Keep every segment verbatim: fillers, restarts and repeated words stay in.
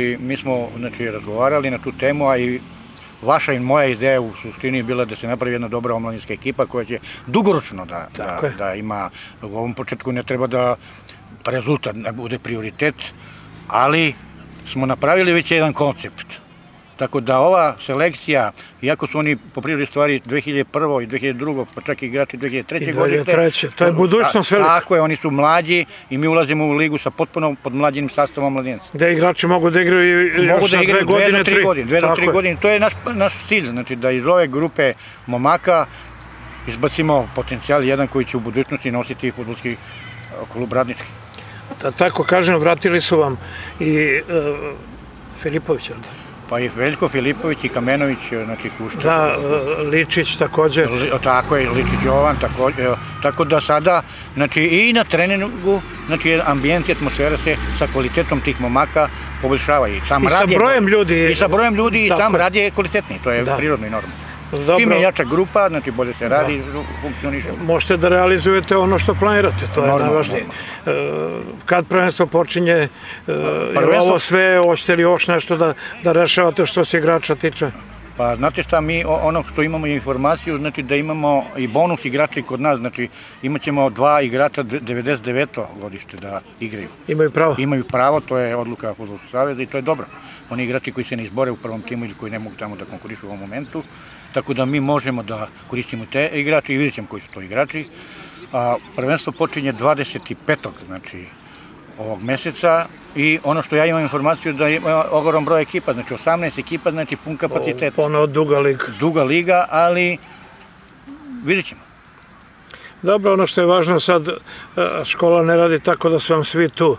Mi smo znači, razgovarali na tu temu, a i vaša i moja ideja u suštini je bila da se napravi jedna dobra omladinska ekipa koja će dugoročno da, da, da ima, u ovom početku ne treba da rezultat ne bude prioritet, ali smo napravili već jedan koncept. Tako da ova selekcija, iako su oni po prirodi stvari dve hiljade prve i dve hiljade druge, pa čak i igrači dve hiljade treće godište. To je budućnost velika. Tako je, oni su mlađi i mi ulazimo u ligu sa potpuno podmlađenim sastavom mladenaca. Gde igrači mogu da igraju još na dve godine, tri godine. Dve do tri godine. To je naš cilj, znači da iz ove grupe momaka izbacimo potencijal jedan koji će u budućnosti nositi fudbalski klub Radnički. Da tako kažem, vratili su vam i Filipović, ali da? Pa i Veljko Filipović i Kamenović, znači Kušta. Da, Ličić također. Tako je, Ličić Jovan, tako da sada, znači i na treningu, znači ambijent i atmosfera se sa kvalitetom tih momaka poboljšava. I sa brojem ljudi. I sa brojem ljudi i sam rad je kvalitetniji, to je prirodno i normalno. Čim je jača grupa, znači bolje se radi, funkcioniše. Možete da realizujete ono što planirate, to je najvažnije. Kad prvenstvo počinje, ovo sve, hoćete li još nešto da rešavate što se igrača tiče? Pa znate šta, mi ono što imamo informaciju, znači da imamo i bonus igrača i kod nas, znači imat ćemo dva igrača devedeset deveto godište da igraju. Imaju pravo? Imaju pravo, to je odluka Fudbalskog saveza i to je dobro. Oni igrači koji se ne izbore u prvom timu ili koji ne mogu tamo da konkurišu u ovom momentu, tako da mi možemo da koristimo te igrače i vidjet ćemo koji su to igrači. Prvenstvo počinje dvadeset petog znači ovog meseca i ono što ja imam informaciju da ima ogroman broj ekipa, znači osamnaest ekipa, znači pun kapacitet. Ono duga liga. Duga liga, ali vidjet ćemo. Dobro, ono što je važno sad, škola ne radi tako da su vam svi tu.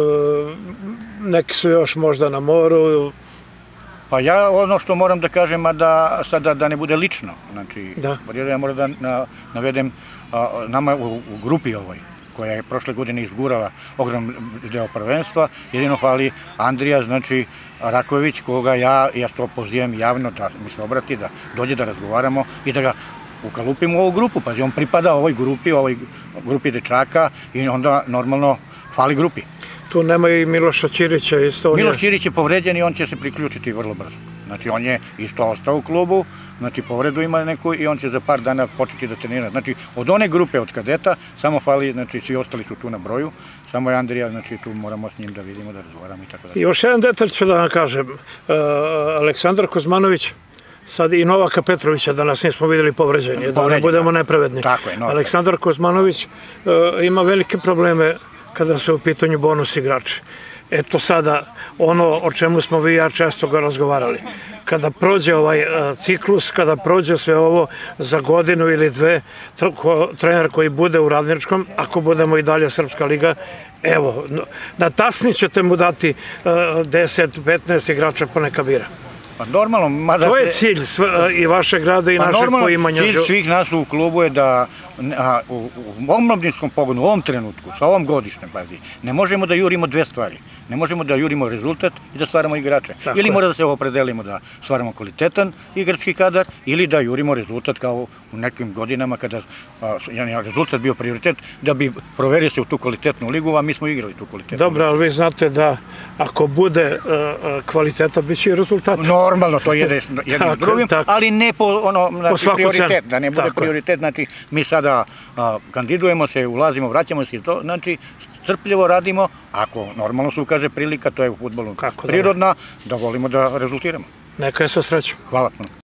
Neki su još možda na moru. Pa ja ono što moram da kažem, a da sada da ne bude lično, znači, ja moram da navedem nama u grupi ovoj, koja je prošle godine izgurala ogrom deo prvenstva, jedino hvali Andrija, znači Raković, koga ja, ja to pozivam javno da mi se obrati, da dođe da razgovaramo i da ga ukalupimo u ovu grupu, pa on pripada ovoj grupi, ovoj grupi dečaka i onda normalno hvali grupi. Tu nema i Miloša Ćirića isto. Miloš Ćirić je povređen i on će se priključiti vrlo brzo. Znači on je isto ostao u klubu, znači povredu ima neku i on će za par dana početi da trenira. Znači od one grupe od kadeta samo fali, znači svi ostali su tu na broju, samo je Andrija, znači tu moramo s njim da vidimo, da razgovaramo i tako da. Još jedan detalj ću da vam kažem. Aleksandar Kuzmanović, sad i Novaka Petrovića, danas nismo vidjeli povređenje, da ne budemo nepravedni. Aleksandar Kuzmanović ima velike probleme kada su u pitanju bonus igrači. Eto sada ono o čemu smo vi i ja često ga razgovarali. Kada prođe ovaj ciklus, kada prođe sve ovo za godinu ili dve, trener koji bude u Radničkom, ako budemo i dalje Srpska liga, evo, na tasni ćete mu dati deset do petnaest igrača po neka bira. To je cilj i vašeg grada i našeg poimanja. Cilj svih nas u klubu je da u omladinskom pogonu, u ovom trenutku, sa ovom godišnjem, pazi, ne možemo da jurimo dve stvari. Ne možemo da jurimo rezultat i da stvaramo igrače. Ili mora da se opredelimo da stvaramo kvalitetan igrački kadar, ili da jurimo rezultat kao u nekim godinama kada je rezultat bio prioritet, da bi proverio se u tu kvalitetnu ligu, a mi smo igrali tu kvalitetnu ligu. Dobro, ali vi znate da ako bude kvaliteta, bit će i rezultat. Normalno, to je jednim drugim, ali ne po prioritet, da ne bude prioritet, znači mi sada kandidujemo se, ulazimo, vraćamo se i to, znači strpljivo radimo, ako normalno se ukaže prilika, to je u fudbalu prirodna, da volimo da rezultiramo. Neka je sa srećom. Hvala puno.